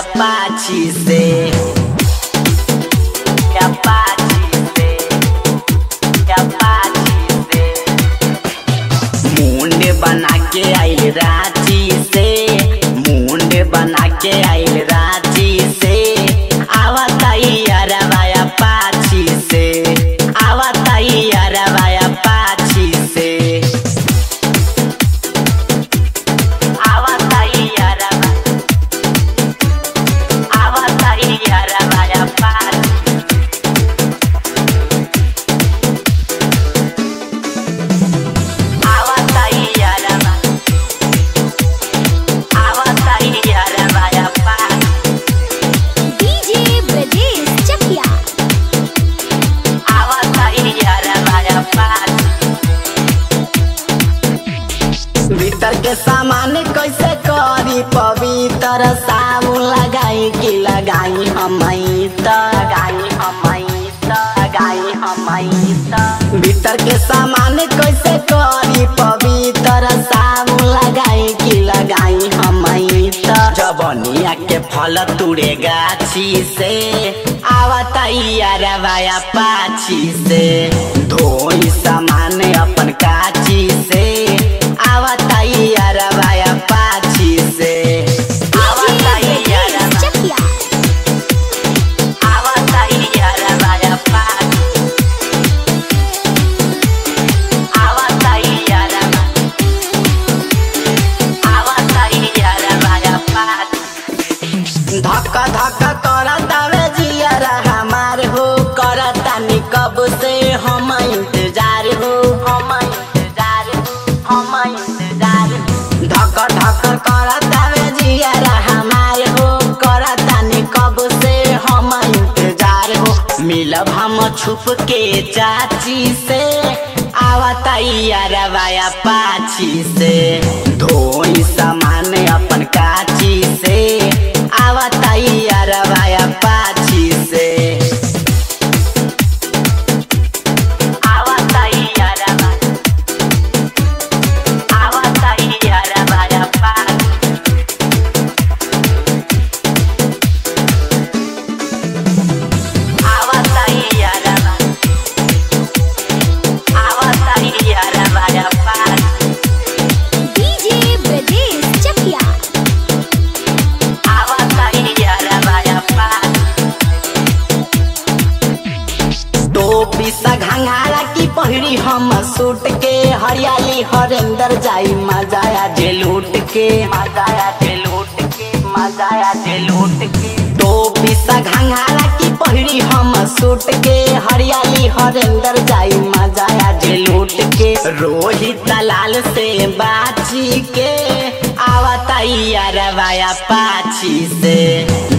Apache से मुंड बना के आइल रांची से, मुंड बना के आइल रांची से, आवताई अरबा अपाची से, आवताई अरबा अपाची से, आवताई अरबा अपाची। भीतर के सामान कैसे करी पवित्र, साबुन लगाई कि लगाई हमई त, भीतर के सामान कैसे करी पवित्र, साबुन लगाई कि लगाई हमई त, जवनिया के फल तुड़े गाछी से, आवताई अरबा अपाची से, धोई सामान अपन काची से, आवताई अरबा अपाची से, आवताई अरबा अपाची, आवताई अरबा अपाची। धक्का धक्का करतावे जियरा हमार हो, करतानी कब से हम इंतजार हो, धक्का धक्का करतावे जियरा हमार हो, करतानी कब से हम इंतजार हो, मिलब हम छुप के चाची से, आवताई अरबा अपाची से, धोई सामान अपन काची से, आवताई अरबा अपाची से, आवताई अरबा अपाची, आवताई अरबा अपाची। डीजे ब्रजेश चकिया, आवताई अरबा अपाची। टोपी सा घंघारा की पहिरी हम सूट के, हरियाली हरेंदर जाई मजाया जे लूट के, टोपी सा घंघारा की पहिरी हम सूट के, हरियाली हरेंदर जाई मजाया जे लूट के, रोहित लाल से बाची के, आवताई अरबा अपाची से,